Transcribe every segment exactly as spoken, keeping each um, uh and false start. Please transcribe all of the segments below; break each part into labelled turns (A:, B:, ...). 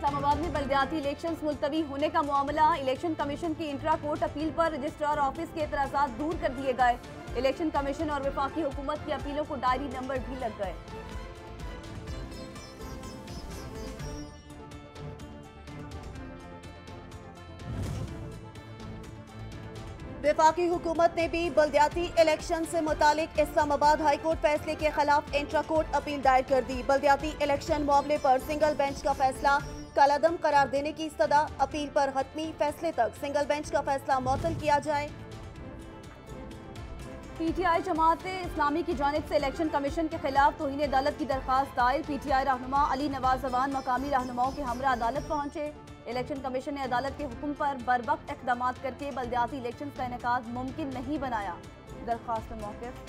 A: इस्लामाबाद में बल्दियाती इलेक्शंस मुलतवी होने का मामला। इलेक्शन कमीशन की इंट्रा कोर्ट अपील पर रजिस्ट्रार ऑफिस के एतराज़ात दूर कर दिए गए। इलेक्शन कमीशन और वफाकी हुकूमत की अपीलों को डायरी नंबर भी लग गए।
B: वफाकी हुकूमत ने भी बल्दियाती इलेक्शन से मुतालिक इस्लामाबाद हाई कोर्ट फैसले के खिलाफ इंट्रा कोर्ट अपील दायर कर दी। बल्दियाती इलेक्शन मामले पर सिंगल बेंच का फैसला कलअदम करार देने की इस्तदा। अपील पर हतमी फैसले तक सिंगल बेंच का फैसला मुअत्तल किया जाए।
A: पीटीआई जमात इस्लामी की जानिब से इलेक्शन कमीशन के खिलाफ तौहीन अदालत की दरखास्त दायर। पीटीआई रहनुमा अली नवाज अवान मकामी रहनुमाओं के हमरा अदालत पहुंचे। इलेक्शन कमीशन ने अदालत के हुक्म पर बरवक्त इक़दाम करके बल्दियाती इलेक्शन का इनेकाद मुमकिन नहीं बनाया। दरखास्त में मौक़िफ़।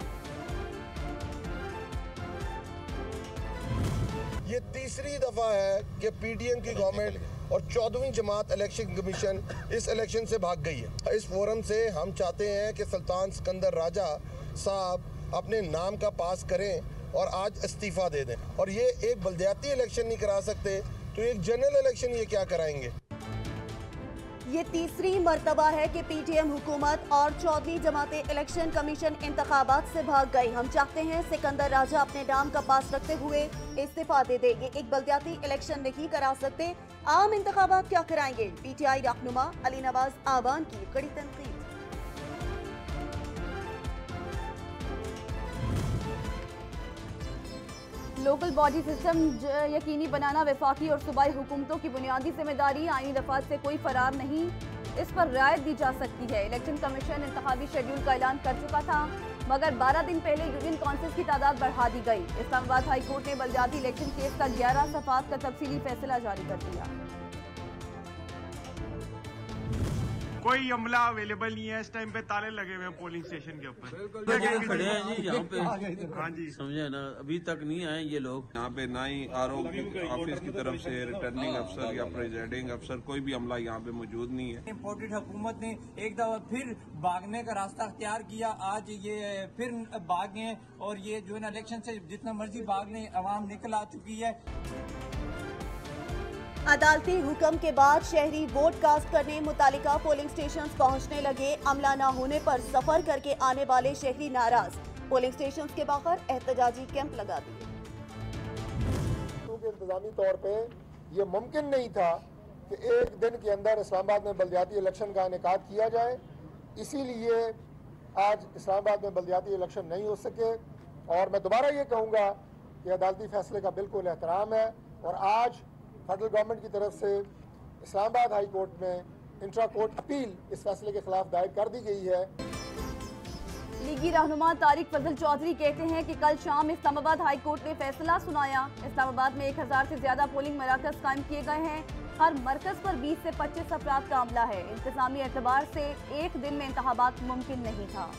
C: ये तीसरी दफा है कि पीडीएम की गवर्नमेंट और चौदहवीं जमात इलेक्शन कमीशन इस इलेक्शन से भाग गई है। इस फोरम से हम चाहते हैं कि सुल्तान सिकंदर राजा साहब अपने नाम का पास करें और आज इस्तीफा दे दें। और ये एक बल्दियाती इलेक्शन नहीं करा सकते तो एक जनरल इलेक्शन ये क्या कराएंगे।
B: ये तीसरी मर्तबा है कि पीटीएम हुकूमत और चौधरी जमाते इलेक्शन कमीशन इंतखाबात से भाग गई। हम चाहते हैं सिकंदर राजा अपने नाम का पास रखते हुए इस्तीफा दे दे। ये एक बल्दियाती इलेक्शन नहीं करा सकते, आम इंतखाबात क्या कराएंगे। पीटीआई रहनुमा अली नवाज आवान की कड़ी तनकीद।
A: लोकल बॉडी सिस्टम यकीनी बनाना वफाकी और सूबाई हुकूमतों की बुनियादी जिम्मेदारी। आईनी दफात से कोई फरार नहीं, इस पर रियायत दी जा सकती है। इलेक्शन कमीशन इंतखाबी शेड्यूल का ऐलान कर चुका था, मगर बारह दिन पहले यूनियन काउंसिल की तादाद बढ़ा दी गई। इस्लामाबाद हाई कोर्ट ने बल्दियाती इलेक्शन केस का ग्यारह सफात का तफसीली फैसला जारी कर दिया।
D: कोई अमला अवेलेबल नहीं है इस टाइम पे, ताले लगे हुए हैं पोलिंग स्टेशन के ऊपर।
E: खड़े हैं जी यहाँ पे,
D: हाँ जी
E: समझे ना, अभी तक नहीं आए ये लोग।
F: यहाँ पे ना ही आरओ ऑफिस की तरफ से रिटर्निंग अफसर या प्रेसिडिंग अफसर कोई भी अमला यहाँ पे मौजूद नहीं है।
G: इम्पोर्टेड हुकूमत ने एक दफा फिर भागने का रास्ता अख्तियार किया। आज ये फिर भाग गए और ये जो है ना इलेक्शन से जितना मर्जी भाग लें, अवाम निकल आ चुकी है।
B: अदालती हुक्म के बाद शहरी वोट कास्ट करने मुतालिका पोलिंग स्टेशन पहुंचने लगे। अमला न होने पर सफर करके आने वाले शहरी नाराज। पोलिंग स्टेशन के बाहर एहतजाजी कैंप लगा दिए।
C: क्योंकि इंतजामी तौर पे ये मुमकिन नहीं था कि एक दिन के अंदर इस्लामाबाद में बल्दियाती इलेक्शन का इनेकाद किया जाए, इसीलिए आज इस्लामाबाद में बल्दियाती इलेक्शन नहीं हो सके। और मैं दोबारा ये कहूँगा कि अदालती फैसले का बिल्कुल एहतराम है और आज फेडरल गवर्नमेंट की तरफ से इस्लामाबाद हाई कोर्ट में इंट्रा कोर्ट अपील इस फैसले के खिलाफ दायर कर दी गई है।
A: लीगी रहनुमा तारिक फजल चौधरी कहते हैं कि कल शाम इस्लामाबाद हाई कोर्ट ने फैसला सुनाया। इस्लामाबाद में एक हजार से ज्यादा पोलिंग मराकज कायम किए गए हैं। हर मरकज पर बीस से पच्चीस अफराद का अमला है। इंतजामी एतबार से एक दिन में इंतखाबात मुमकिन नहीं था।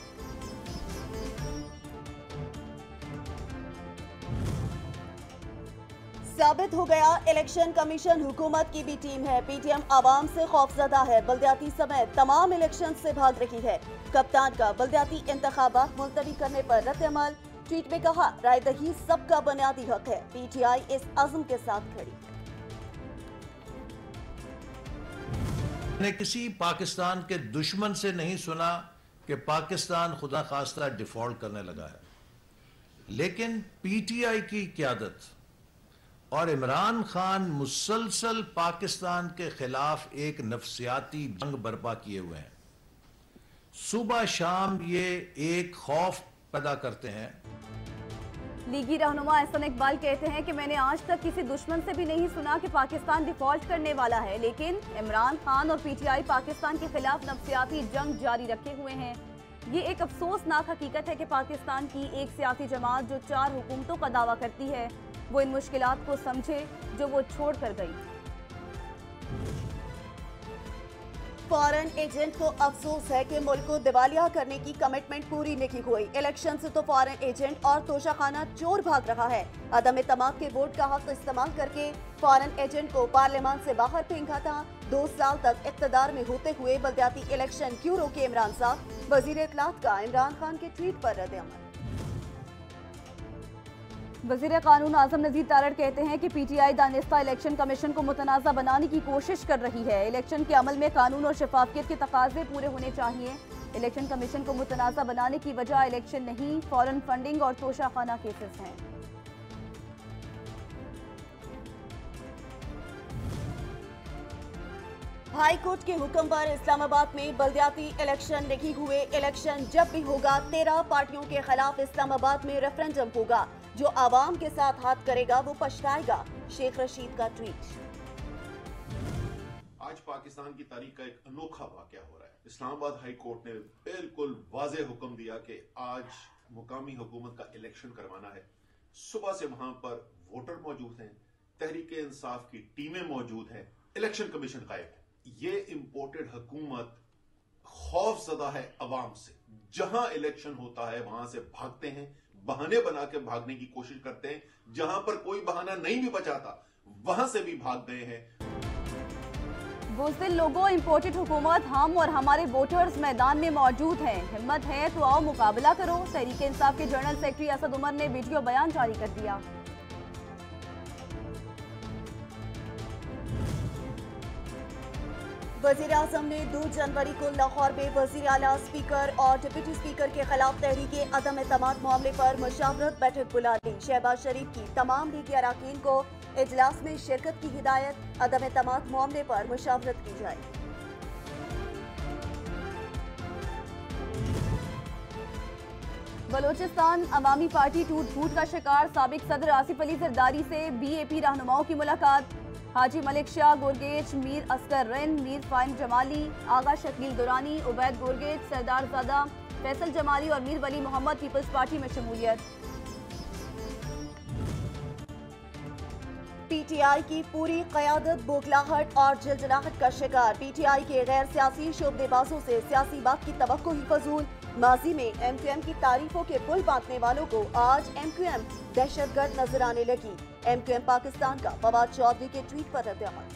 B: साबित हो गया इलेक्शन कमीशन हुकूमत की भी टीम है। पीटीएम आवाम से खौफजदा है। बल्दियाती समेत तमाम इलेक्शन से भाग रही है। कप्तान का बल्दियाती इंतखाबात मुलतवी करने पर रद्द-ए-अमल। ट्वीट में कहा, राय दही सबका बुनियादी हक है। पीटीआई इस अज़्म के साथ खड़ी।
H: मैंने किसी पाकिस्तान के दुश्मन से नहीं सुना कि पाकिस्तान खुदा खास्ता डिफॉल्ट करने लगा है, लेकिन पीटीआई की क़यादत और इमरान खान मुसलसल पाकिस्तान के खिलाफ एक नफसियाती जंग बर्पा किए हुए हैं। सुबह शाम ये एक खौफ पैदा करते हैं।
A: लीगी रहनुमा एहसन इकबाल कहते हैं कि मैंने आज तक किसी दुश्मन से भी नहीं सुना कि पाकिस्तान डिफॉल्ट करने वाला है, लेकिन इमरान खान और पीटीआई पाकिस्तान के खिलाफ नफसियाती जंग जारी रखे हुए हैं। ये एक अफसोसनाक हकीकत है कि पाकिस्तान की एक सियासी जमात जो चार हुकूमतों का दावा करती है, वो इन मुश्किलात को समझे जो वो छोड़ कर गई।
B: फॉरेन एजेंट को अफसोस है कि मुल्क को दिवालिया करने की कमिटमेंट पूरी नहीं हुई। इलेक्शन से तो फॉरेन एजेंट और तोशाखाना चोर भाग रहा है। अदम इत्तेमाद के वोट का हक इस्तेमाल करके फॉरेन एजेंट को पार्लियामान से बाहर फेंका था। दो साल तक इख्तिदार में होते हुए बल्दियाती इलेक्शन क्यों रोके इमरान साहब। वजीर इत्तलात का इमरान खान के ट्वीट पर रद्द-ए-अमल।
A: वजीर कानून आजम नजीर तारड़ कहते हैं कि पीटीआई दानिस्ता इलेक्शन कमीशन को मुतनाज़ा बनाने की कोशिश कर रही है। इलेक्शन के अमल में कानून और शफाफियत के तकाजे पूरे होने चाहिए। इलेक्शन कमीशन को मुतनाज़ा बनाने की वजह इलेक्शन नहीं, फौरन फंडिंग और तोशाखाना केसेस हैं।
B: हाई कोर्ट के हुक्म पर इस्लामाबाद में बल्दियाती इलेक्शन नहीं हुए। इलेक्शन जब भी होगा तेरह पार्टियों के खिलाफ इस्लामाबाद में रेफरेंडम होगा। जो आवाम के साथ हाथ करेगा वो पछताएगा। शेख रशीद का ट्वीट।
I: आज पाकिस्तान की तारीख का एक अनोखा वाकया हो रहा है। इस्लामाबाद हाई कोर्ट ने बिल्कुल वाज़ेह हुक्म दिया कि आज मुकामी हुकूमत का इलेक्शन करवाना है। सुबह से वहां पर वोटर मौजूद हैं, तहरीक इंसाफ की टीमें मौजूद हैं, इलेक्शन कमीशन गायब है। ये इम्पोर्टेड हुकूमत खौफजदा है अवाम से। जहां इलेक्शन होता है वहां से भागते हैं, बहाने बना के भागने की कोशिश करते हैं। जहां पर कोई बहाना नहीं भी बचाता वहां से भी भाग गए हैं।
A: बुज़दिल लोगों, इम्पोर्टेड हुकूमत हम और हमारे वोटर्स मैदान में मौजूद हैं। हिम्मत है तो आओ मुकाबला करो। तहरीक इंसाफ के जनरल सेक्रेटरी असद उमर ने वीडियो बयान जारी कर दिया।
B: वजीर आजम ने दो जनवरी को लाहौर में वजीर आला, स्पीकर और डिप्टी स्पीकर के खिलाफ तहरीक अदम एतमाद मामले पर मुशावरत बैठक बुला ली। शहबाज शरीफ की तमाम लीगी अरकान को इजलास में शिरकत की हिदायत। अदम एतमाद मामले पर मुशावरत की जाए।
A: बलोचिस्तान अवामी पार्टी टूट फूट का शिकार। साबिक सदर आसिफ अली जरदारी से बीएपी रहनुमाओं की मुलाकात। हाजी मलिक शाह गुरगेज, मीर असगर रिन, मीर फाइम जमाली, आगा शकील दुरानी, उबैद गुरगेज, सरदार ज़ादा, फैसल जमाली और मीर वली मोहम्मद पीपल्स पार्टी में शमूलियत।
B: पीटीआई की पूरी क़यादत बोखलाहट और जलजलाहट का शिकार। पीटीआई के गैर सियासी शोबदेबाजों से सियासी बात की तवक्को ही फजूल। माजी में एमक्यूएम की तारीफों के पुल बांटने वालों को आज एमक्यूएम दहशतगर्द नजर आने लगी। एमक्यूएम पाकिस्तान का फवाद चौधरी के ट्वीट पर रद्द-ए-अमल।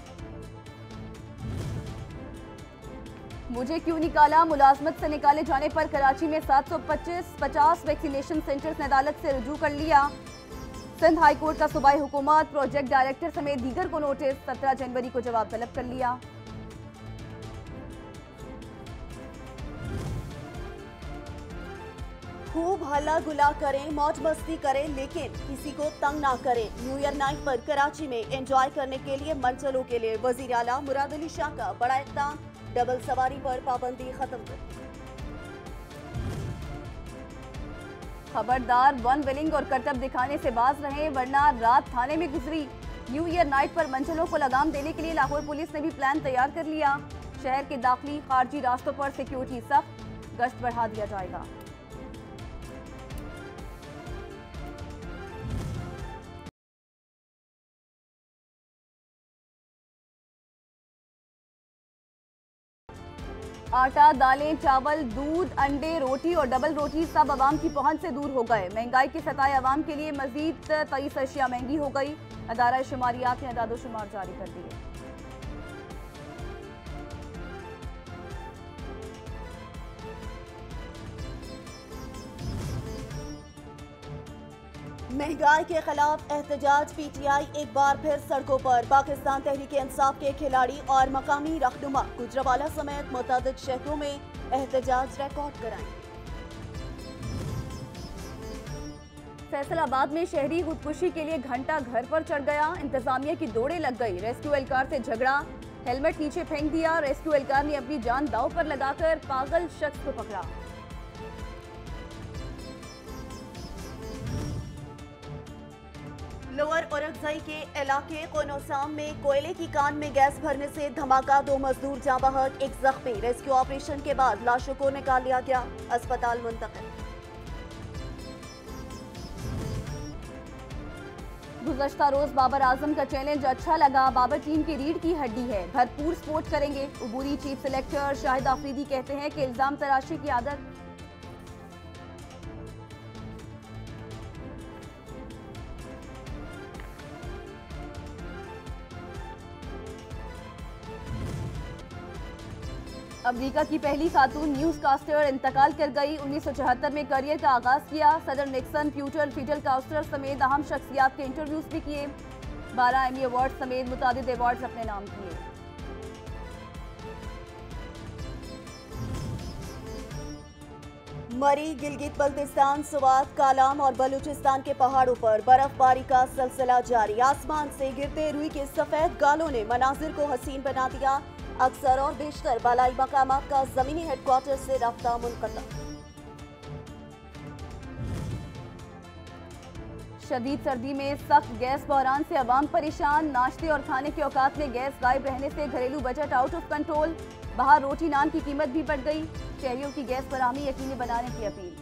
A: मुझे क्यों निकाला, मुलाजमत से निकाले जाने पर कराची में सात सौ पच्चीस पचास वैक्सीनेशन सेंटर्स ने अदालत से रुजू कर लिया। सिंध हाई कोर्ट का सूबाई हुकूमत, प्रोजेक्ट डायरेक्टर समेत दीगर को नोटिस। सत्रह जनवरी को जवाब तलब कर लिया।
B: खूब हल्ला गुला करें, मौज मस्ती करें, लेकिन किसी को तंग ना करें। न्यू ईयर नाइट पर कराची में एंजॉय करने के लिए मंचलों के लिए वजीर आला मुराद अली शाह का बड़ा इक़दाम। डबल सवारी पर पाबंदी खत्म कर दी।
A: खबरदार, वन विलिंग और करतब दिखाने से बाज रहे वरना रात थाने में गुजरी। न्यू ईयर नाइट पर मंचलों को लगाम देने के लिए लाहौर पुलिस ने भी प्लान तैयार कर लिया। शहर के दाखिली खारजी रास्तों पर सिक्योरिटी सख्त, गश्त बढ़ा दिया जाएगा। आटा, दालें, चावल, दूध, अंडे, रोटी और डबल रोटी सब आवाम की पहुंच से दूर हो गए। महंगाई के सताए आवाम के लिए मजीद तेईस अशिया महंगी हो गई। अदारा शुमारियात ने अदादो शुमार जारी कर दिए।
B: महंगाई के खिलाफ एहतजाज। पीटीआई एक बार फिर सड़कों पर। पाकिस्तान तहरीक इंसाफ के खिलाड़ी और मकामी रहनुमा गुजरावाला समेत मुतअद्दिद शहरों में एहतजाज रिकॉर्ड कराएंगे।
A: फैसलाबाद में शहरी खुदकुशी के लिए घंटा घर पर चढ़ गया। इंतजामिया की दौड़े लग गई। रेस्क्यू एहलकार से झगड़ा, हेलमेट नीचे फेंक दिया। रेस्क्यू एहलकार ने अपनी जान दांव पर लगाकर पागल शख्स को पकड़ा।
B: लोअर औरंगज़ई के इलाके कोनोसाम में कोयले की कान में गैस भरने से धमाका। दो मजदूर जाँ बहक, एक जख्मी। रेस्क्यू ऑपरेशन के बाद लाशों को निकाल लिया गया, अस्पताल मुंतकिल।
A: गुज़श्ता रोज बाबर आजम का चैलेंज अच्छा लगा। बाबर टीम की रीढ़ की हड्डी है, भरपूर सपोर्ट करेंगे। उबूरी चीफ सिलेक्टर शाहिद आफरीदी कहते हैं कि इल्जाम तराशी की आदत अमेरिका की पहली खातून न्यूज कास्टर इंतकाल कर गई। उन्नीस सौ चौहत्तर में करियर का आगाज किया। सदर निक्सन, प्यूटर, फिडल कास्टर समेत अहम शख्सियात के इंटरव्यूज भी किए। बारह एमी अवार्ड समेत मुतादिद अवार्ड अपने नाम किए।
B: मरी, गिलगित बल्तिस्तान, स्वात, कालाम और बलूचिस्तान के पहाड़ों पर बर्फबारी का सिलसिला जारी। आसमान से गिरते रुई के सफेद गालों ने मनाजिर को हसीन बना दिया। अक्सर और बेशतर बालाई मकामात का जमीनी हेडक्वार्टर से राब्ता मुनक़ता।
A: शदीद सर्दी में सख्त गैस बहरान से अवाम परेशान। नाश्ते और खाने के औकात में गैस गायब रहने से घरेलू बजट आउट ऑफ कंट्रोल। बाहर रोटी नान की कीमत भी बढ़ गई। शहरियों की गैस फराहमी यकीनी बनाने की अपील।